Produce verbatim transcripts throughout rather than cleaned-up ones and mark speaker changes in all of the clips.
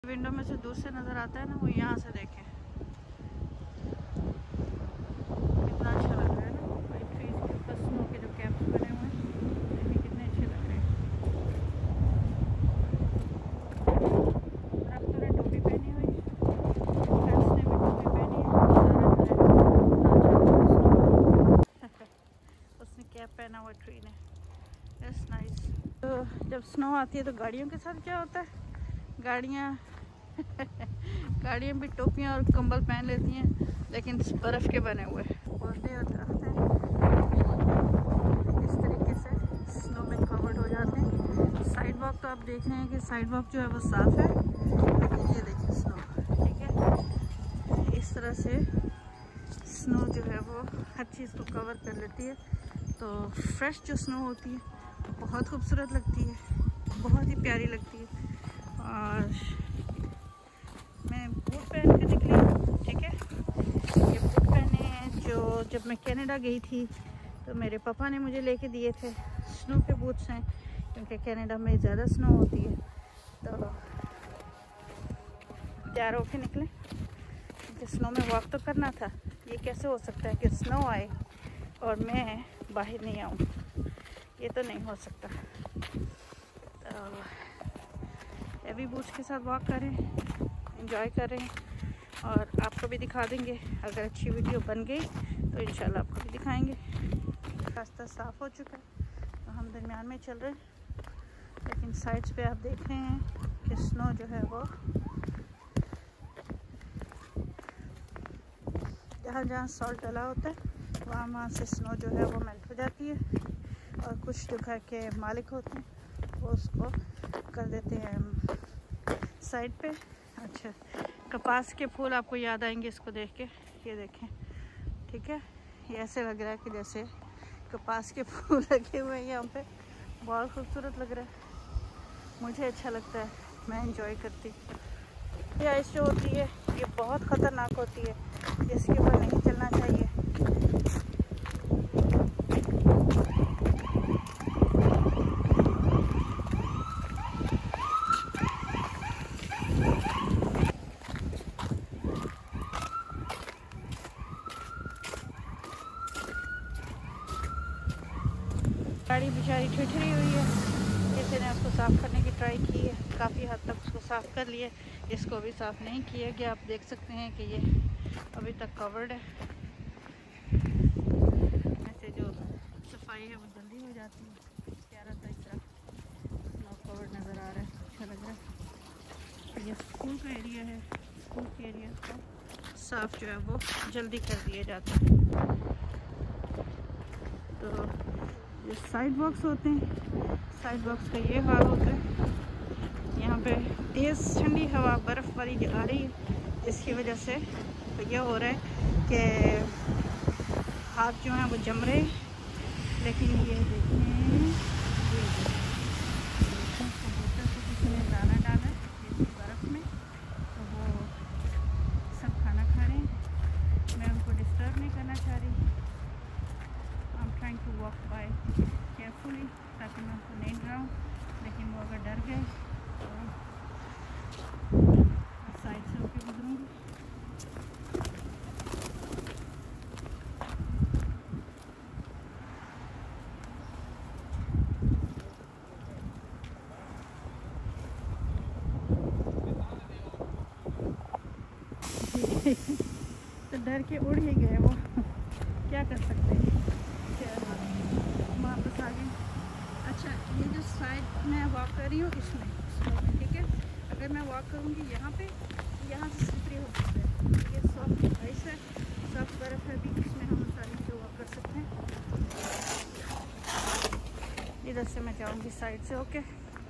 Speaker 1: Window में से दूर से नज़र आता है ना, वो यहाँ से देखें कितना अच्छा लग रहा है ना। वाइट ट्रीज के ऊपर स्नो के जो कैप्स बने हुए हैं, देखिए कितने अच्छे लग रहे हैं। दरख्तों ने टोपी पहनी हुई है, फ्रेंड्स ने भी टोपी पहनी है, सारा उसने कैप पहना हुआ ट्री ने। It's nice. तो जब स्नो आती है तो गाड़ियों के साथ क्या होता है, गाड़ियाँ गाड़ियाँ भी टोपियाँ और कंबल पहन लेती हैं, लेकिन बर्फ़ के बने हुए पौधे और दरख्त हैं इस तरीके से स्नो में कवर्ड हो जाते हैं। साइड वॉक तो आप देख रहे हैं कि साइड वॉक जो है वो साफ़ है, लेकिन ये देखिए स्नो, ठीक है, इस तरह से स्नो जो है वो हर चीज़ को कवर कर लेती है। तो फ्रेश जो स्नो होती है बहुत खूबसूरत लगती है, बहुत ही प्यारी लगती है। और मैं बूट पहन के निकली, ठीक है, ये बूट पहने हैं जो जब मैं कनाडा गई थी तो मेरे पापा ने मुझे लेके दिए थे। स्नो के बूट्स हैं क्योंकि कनाडा में ज़्यादा स्नो होती है। तो तैयार होके निकले क्योंकि स्नो में वॉक तो करना था। ये कैसे हो सकता है कि स्नो आए और मैं बाहर नहीं आऊँ, ये तो नहीं हो सकता। तो हैवी बूट्स के साथ वॉक करें, एंजॉय करें और आपको भी दिखा देंगे। अगर अच्छी वीडियो बन गई तो इंशाल्लाह आपको भी दिखाएंगे। रास्ता साफ़ हो चुका है तो हम दरमियान में चल रहे हैं, लेकिन साइड्स पे आप देख रहे हैं कि स्नो जो है वो जहाँ जहाँ सॉल्ट डला होता है वहाँ वहाँ से स्नो जो है वो मेल्ट हो जाती है। और कुछ जो घर के मालिक होते हैं वो उसको कर देते हैं साइड पे। अच्छा, कपास के फूल आपको याद आएंगे इसको देख के, ये देखें, ठीक है, ये ऐसे लग रहा है कि जैसे कपास के फूल लगे हुए हैं यहाँ पे। बहुत खूबसूरत लग रहा है, मुझे अच्छा लगता है, मैं एंजॉय करती। ये आइस जो होती है ये बहुत ख़तरनाक होती है, इसके ऊपर नहीं चलना चाहिए। गाड़ी बेचारी ठिठरी हुई है, किसी ने उसको साफ़ करने की ट्राई की है, काफ़ी हद तक उसको साफ़ कर लिया, इसको भी साफ़ नहीं किया गया। आप देख सकते हैं कि ये अभी तक कवर्ड है। ऐसे जो सफाई है वो जल्दी हो जाती है। प्यारा सा इस तरह स्नो कवर्ड नज़र आ रहा है, अच्छा लग रहा है। ये स्कूल का एरिया है, स्कूल के एरिया को साफ़ जो है वो जल्दी कर दिए जाते हैं। तो ये साइड बॉक्स होते हैं, साइड बॉक्स का ये हाल होता है। यहाँ पे तेज़ ठंडी हवा बर्फ़ वाली आ रही है, जिसकी वजह से तो ये हो रहा है कि हाथ जो हैं वो जम रहे हैं। लेकिन ये देखें, ये कबूतर को किसी ने दाना डाला है बर्फ़ में, तो वो सब खाना खा रहे हैं। मैं उनको डिस्टर्ब नहीं करना चाह रही। I am trying to walk by carefully ताकि मैं उनको नहीं डराऊँ, लेकिन वो अगर डर गए तो साइड से होकर गुजरूँगी। तो डर के उड़ ही गए वो, क्या कर सकते हैं, वापस आ गए। अच्छा, ये जो साइड मैं वॉक कर रही हूँ इसमें, ठीक है, अगर मैं वॉक करूँगी यहाँ पे, यहाँ से स्लिपरी हो सकता है। ये सॉफ्ट आइस है, सॉफ्ट बर्फ़ है भी, इसमें हम आसानी से वॉक कर सकते हैं। इधर से मैं जाऊँगी साइड से, ओके,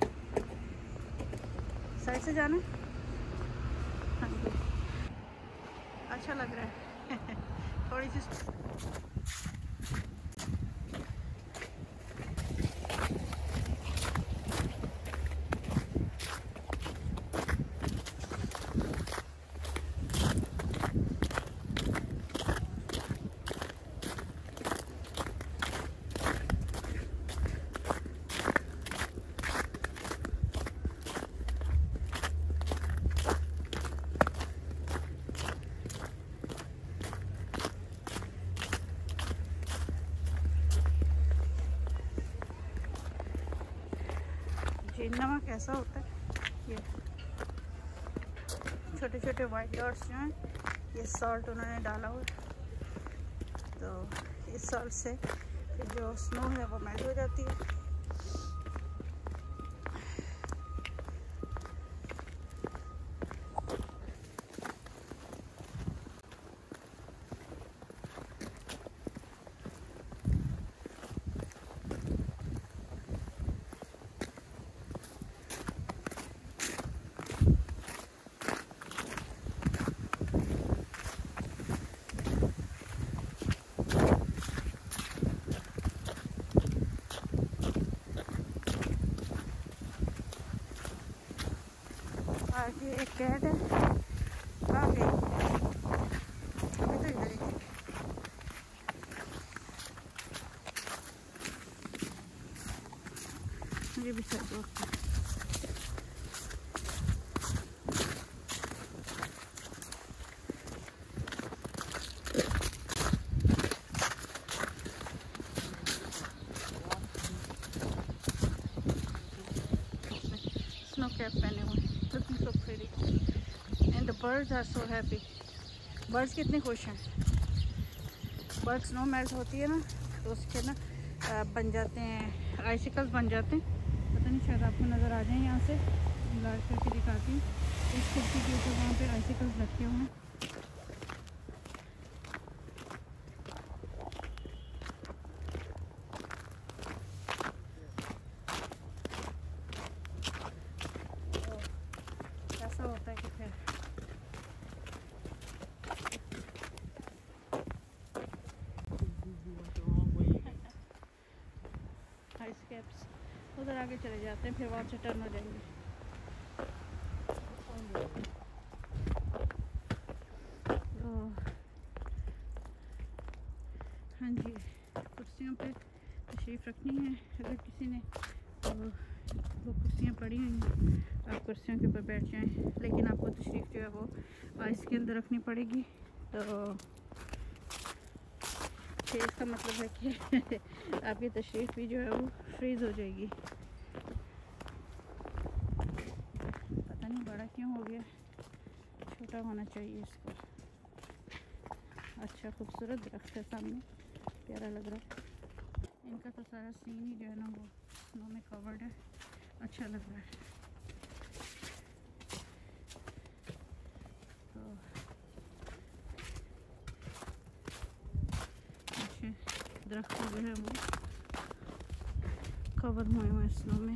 Speaker 1: साइड से जाना। हाँ जी, अच्छा लग रहा है थोड़ी सी ग्रीन नमक ऐसा होता है। ये छोटे छोटे वाइट डॉट्स जो हैं ये सॉल्ट उन्होंने डाला हुआ है, तो इस सॉल्ट से जो स्नो है वो मेल्ट हो जाती है। आगे एक कैट है, कहाँ गई? अभी तो इधर ही थी। मुझे भी सर दोस्त स्नो कैप पहने हुए, looking so pretty and the birds are so happy। Birds कितने खुश हैं। बर्ड स्नो मेल्ट होती है ना तो उसके ना बन जाते हैं, आइसिकल्स बन जाते हैं। पता नहीं शायद आपको नज़र आ जाए, यहाँ से लाइट करके दिखाती हूँ। इस खिड़की के ऊपर वहाँ पे आइसिकल्स रखे हुए हैं। ऐसा होता है कि फिर आइस कैप्स उधर आगे चले जाते हैं, फिर वहाँ से टर्न हो जाएंगे। तो हाँ जी, कुर्सियों पे तशरीफ़ रखनी है अगर किसी ने, तो वो कुर्सियाँ पड़ी हुई हैं, आप कुर्सियों के ऊपर बैठ जाएं, लेकिन आपको तशरीफ़ जो है वो आइस के अंदर रखनी पड़ेगी। तो इसका मतलब है कि आपकी तशरीफ़ भी जो है वो फ्रीज़ हो जाएगी। पता नहीं बड़ा क्यों हो गया, छोटा होना चाहिए इसका। अच्छा खूबसूरत दरख्त है सामने, प्यारा लग रहा है। इनका तो सारा सीन ही जो है ना वो स्नो में कवर्ड है, अच्छा लग रहा है। तो अच्छे दरख्त जो है वो कवर हुए हुए स्नो में।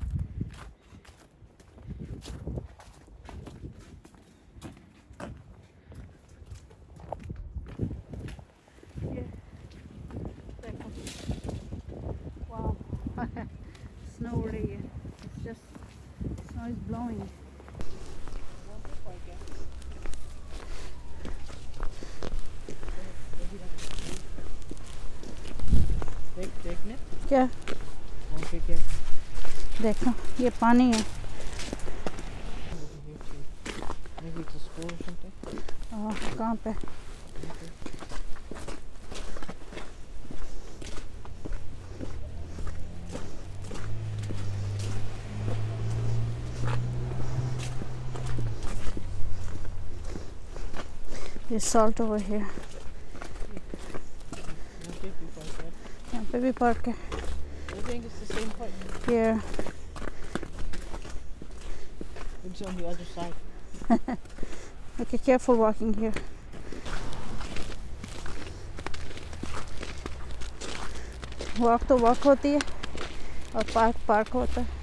Speaker 1: ये देखो, वाह स्नो उड़ रही है, it's just snow is blowing.
Speaker 2: देख देखने
Speaker 1: क्या
Speaker 2: ओके क्या
Speaker 1: देखो, ये पानी है। कहाँ पे? ये salt over here। यहाँ पे भी पार्क है। Yeah।
Speaker 2: It's on the other side।
Speaker 1: Okay, careful walking here। Walk तो वॉक होती है और पार्क पार्क होता है।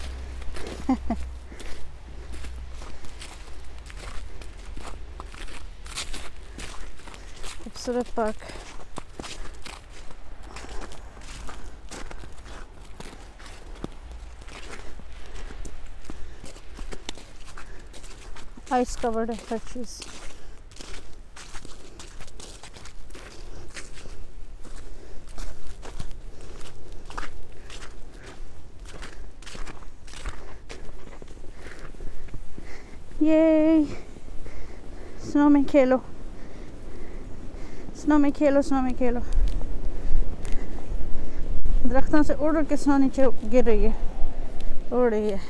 Speaker 1: खूबसूरत पार्क। आइस कवर्ड है हर चीज़। ये स्नो में खेलो, स्नो में खेलो, स्नो में खेलो। दरख्तों से उड़ उड़ के स्नो नीचे गिर रही है। उड़ रही है।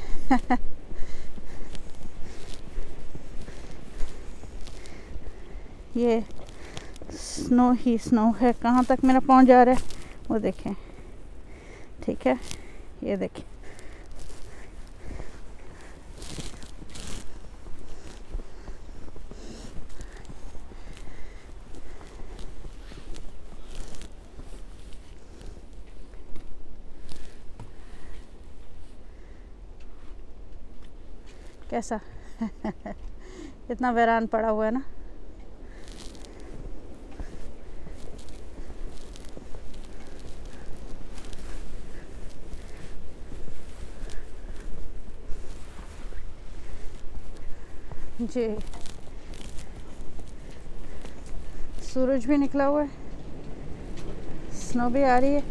Speaker 1: ये स्नो ही स्नो है। कहाँ तक मेरा पहुँच जा रहा है वो देखें। ठीक है, ये देखें। कैसा इतना वीरान पड़ा हुआ है ना। जी, सूरज भी निकला हुआ है, स्नो भी आ रही है।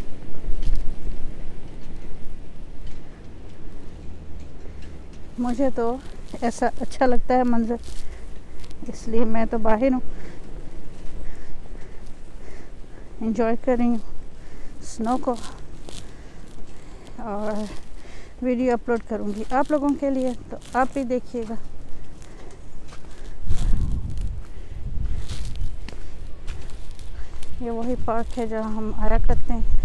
Speaker 1: मुझे तो ऐसा अच्छा लगता है मंजर, इसलिए मैं तो बाहर हूँ, एंजॉय कर रही हूँ स्नो को। और वीडियो अपलोड करूँगी आप लोगों के लिए, तो आप भी देखिएगा। ये वही पार्क है जहाँ हम आया करते हैं।